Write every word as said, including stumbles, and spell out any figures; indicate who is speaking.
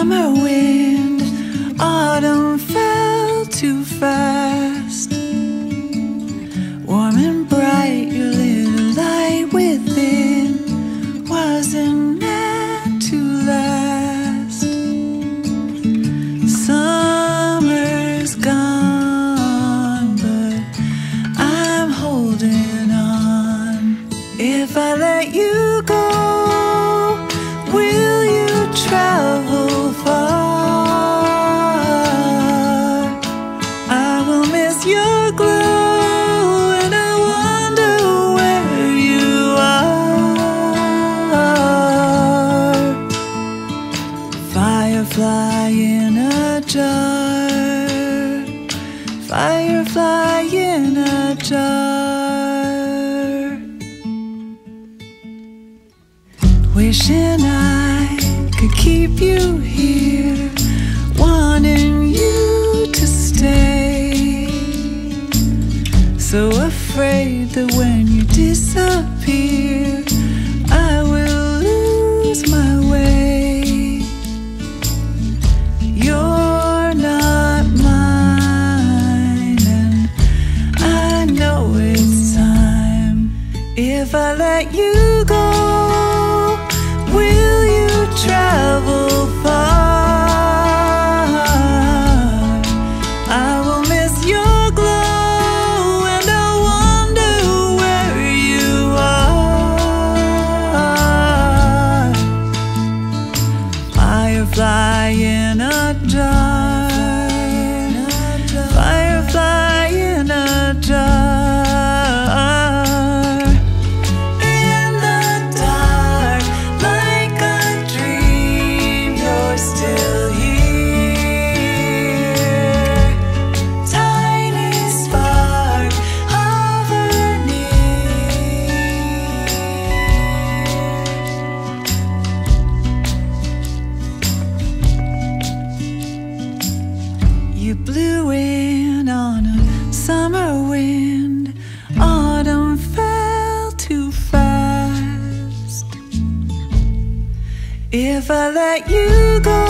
Speaker 1: summer wind, autumn fell too fast. Warm and bright, your little light within wasn't meant to last. Summer's gone, but I'm holding on. If I let you go, will you travel far? I will miss your glow, and I wonder where you are. Firefly in a jar, firefly in a jar. Wishing I could keep you here, wanting you to stay. So afraid that when you disappear, I will lose my way. You're not mine, and I know it's time. If I let you go, will you travel far? I will miss your glow, and I wonder where you are. Firefly in a jar, firefly in a jar. You blew in on a summer wind, autumn fell too fast. If I let you go,